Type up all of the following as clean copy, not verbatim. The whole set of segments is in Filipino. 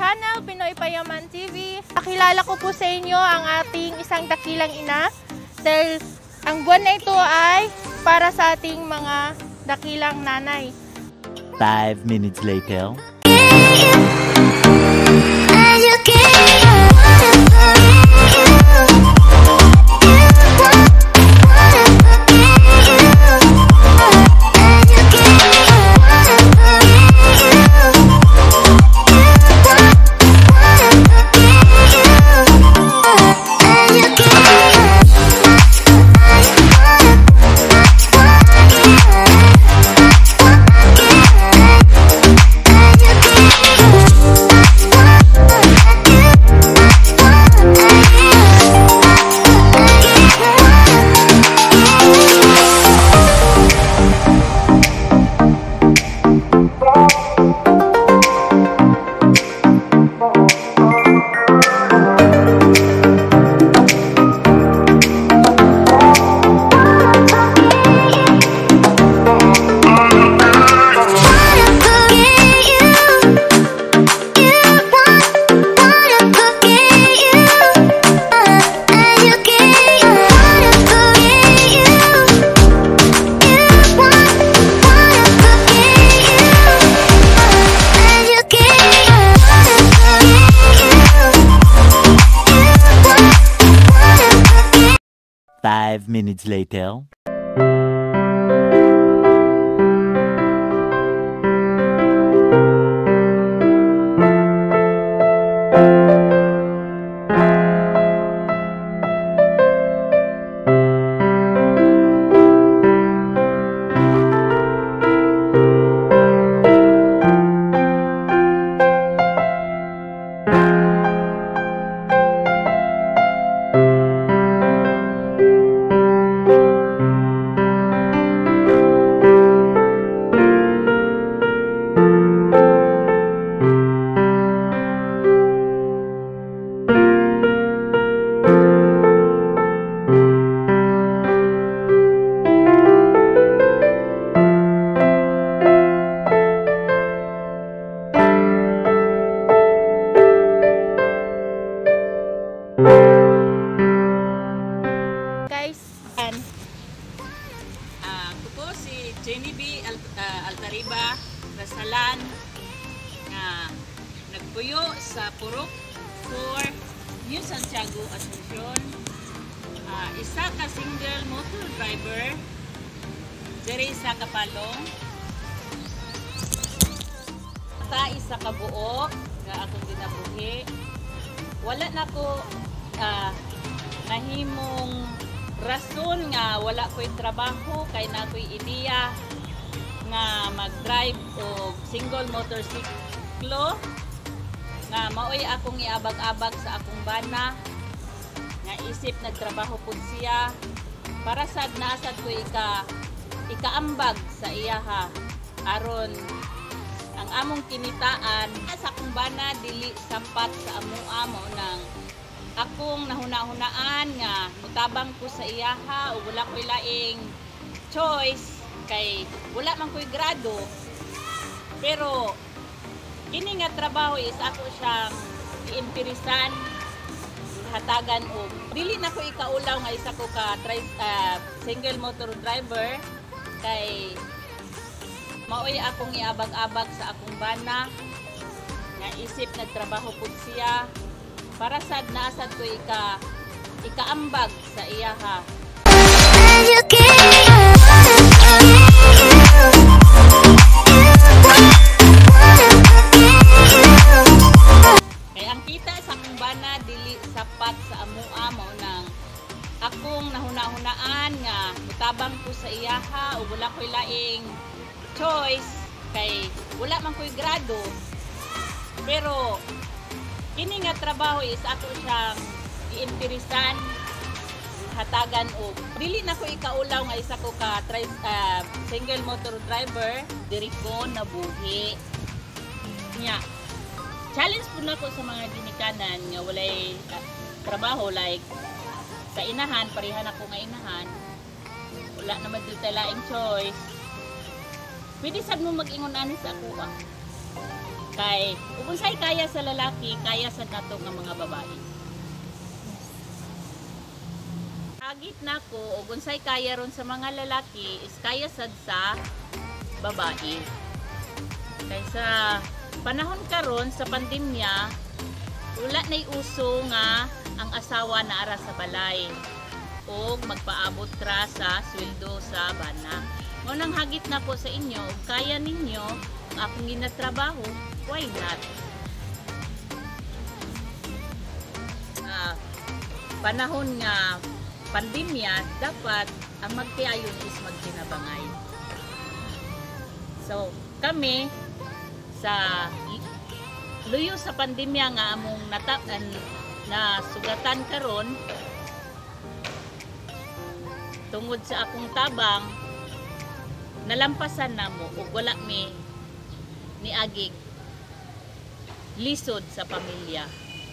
channel, Pinoy Payaman TV. Pakilala ko po sa inyo ang ating isang dakilang ina dahil ang buwan na ito ay para sa ating mga dakilang nanay. 5 minutes later. Five minutes later. Ako po si Jenny B. Altariba Rasalan nga nagpuyo sa Purok 4, New Santiago, Asuncion. Isa ka single motor driver diri sa Kapalong. Ta isa ka buok nga akong ginabuhi. Wala na ko nahimong rason nga wala ko'y trabaho kay na ko'y ideya nga mag-drive o single motorsiklo nga maoy akong iabag-abag sa akong bana nga isip nagtrabaho pud siya para sad naasad ko ikaambag sa iyaha aron ang among kinitaan sa akong bana dili sampat sa amoa mo nang akong nahuna-hunaan nga mutabang ko sa iyaha o wala ko'y laing choice kay wala man ko'y grado pero kini nga trabaho is ako siyang iimpirisan hatagan og dili na ko ikaulaw nga isa ko ka single motor driver kay maoy akong iabag-abag sa akong bana nga isip nagtrabaho pud siya para sad naasad ko ikaambag sa iyaha. Kaya ang kita sa akong bana dili sapat sa amoa mo nang akong nahuna-hunaan nga mutabang ko sa iyaha o wala ko'y laing choice kay wala man ko'y grado pero kini nga trabaho is ako siyang iimpirisan hatagan og dili na ko ikaulaw nga isa ko ka single motor driver diri ko nabuhi nya challenge po na ko sa mga ginikanan nga walay trabaho like sa inahan parehan ako nga inahan wala naman dito laing choice pwede sad mo mag-ingon ani sa ako Kay ug unsay kaya sa lalaki, kaya sad nato nga mga babae. Hagit nako ug unsay kaya ron sa mga lalaki is kaya sad sa babae. Kay sa panahon karon sa pandemya, wala na'y uso nga ang asawa na ara sa balay o magpaabot tra sa sweldo sa bana. Ngunang hagit na po sa inyo, kaya ninyo ang akong ginatrabaho, why not? Panahon nga pandemya, dapat ang magtiayon is magtinabangay. So, kami sa luyo sa pandemya nga among na sugatan karon tungod sa akong tabang, nalampasan namo ug wala mi niagig lisod sa pamilya.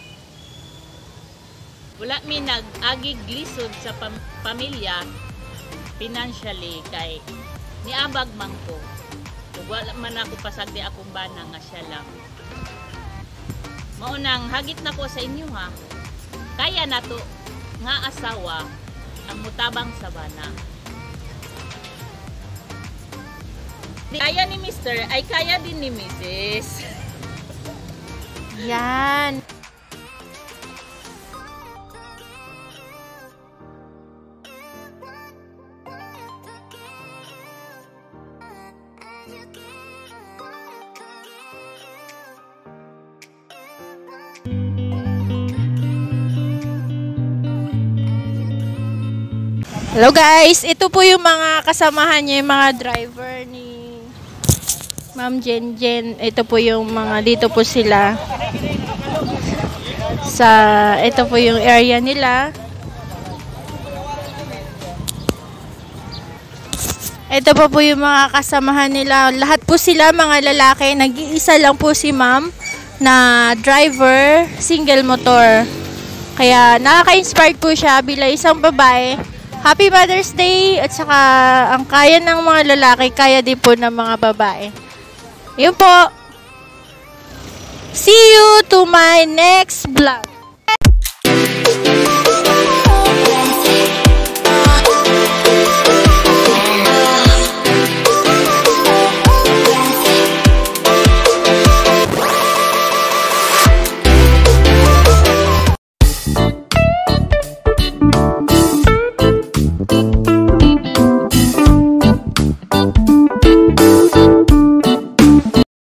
Wala mi nag-agig lisod sa pamilya financially kay niabag man ko. Ug wala man ako pasagdi akong bana nga siya lang. Maunang hagit na ko sa inyo ha. Kaya nato nga asawa ang mutabang sa bana. Kaya ni Mr. ay kaya din ni Mrs. Yan. Hello guys, ito po yung mga kasamahan niya, yung mga driver ni Ma'am Jenjen. Ito po yung mga, dito po sila ito po yung area nila. Ito po yung mga kasamahan nila. Lahat po sila mga lalaki. Nag-iisa lang po si Ma'am na driver, single motor. Kaya nakaka-inspired po siya bilang isang babae. Happy Mother's Day! At saka ang kaya ng mga lalaki, kaya din po ng mga babae. Yun po. See you to my next vlog.